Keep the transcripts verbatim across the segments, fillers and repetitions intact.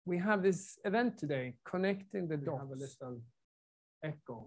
we have this event today, connecting the dots. We have a little echo.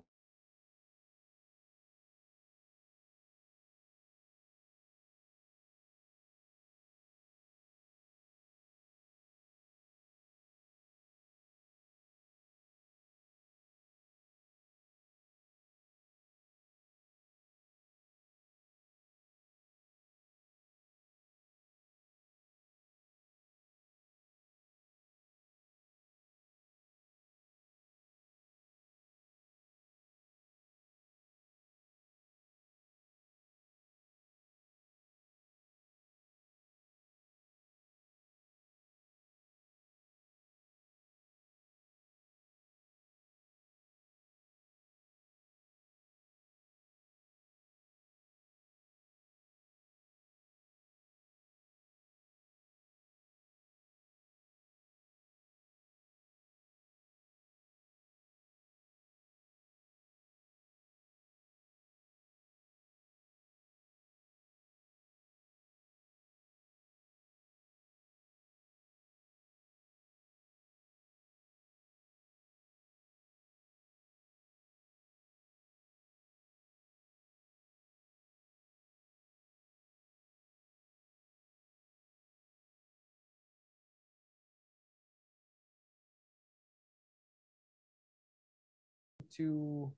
To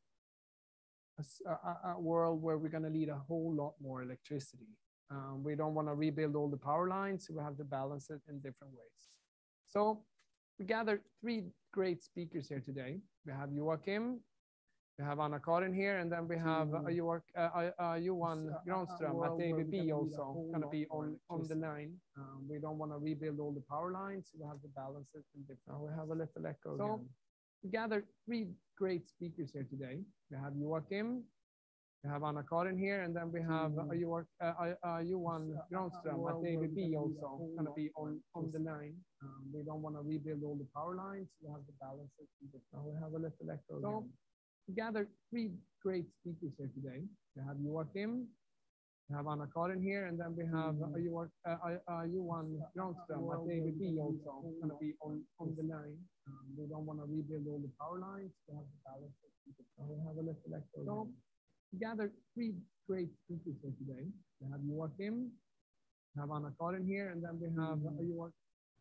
a, a, a world where we're going to need a whole lot more electricity. Um, we don't want to rebuild all the power lines, so we have to balance it in different ways. So we gathered three great speakers here today. We have Joachim, we have Anna-Karin here, and then we have uh, Joach, uh, uh, Johan Granström at A B B also going to be on, on the line. Um, we don't want to rebuild all the power lines, so we have to balance it in different ways. We have a little echo so, again. We gathered three great speakers here today. We have Joachim, we have Anna-Karin here, and then we have uh, Joach, uh, uh, Johan Granström at A B B also going to be on, on the line. Um, we don't want to rebuild all the power lines, so we have to balance it in different ways. We have a little echo so, again. We gathered three great speakers here today. We have Joachim, we have Anna-Karin here, and then we have uh, Joach, uh, uh, Johan Granström at A B B also going to be on, on the line. Um, we don't want to rebuild all the power lines, so we have to balance it. We have a little echo so, we gathered three great speakers here today. We have Joachim, we have Anna-Karin here, and then we have uh, Joach.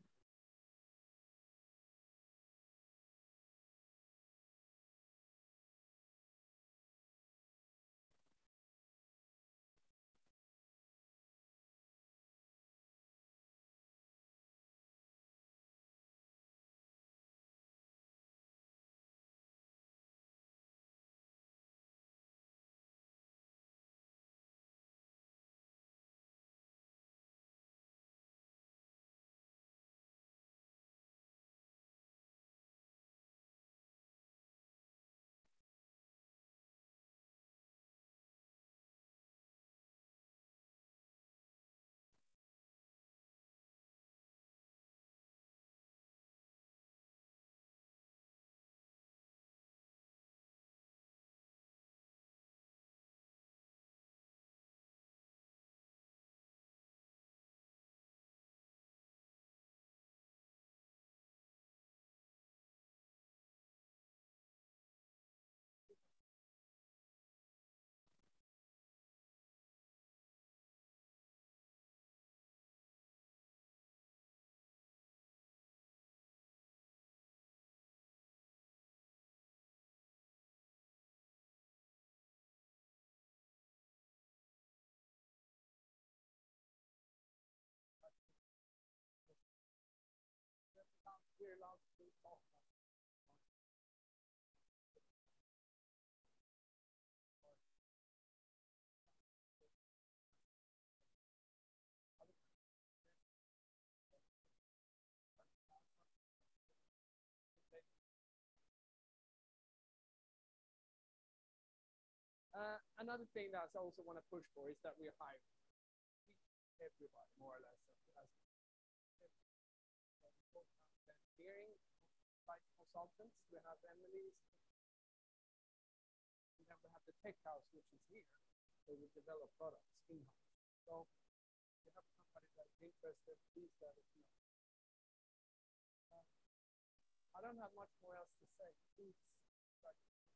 Uh, another thing that I also want to push for is that we hire everybody more or less as engineering, like consultants. We have Emily's, and then we have the tech house, which is here, where we develop products in-house. So if you have somebody that's interested, please let us know. don't have much more else to say. Please.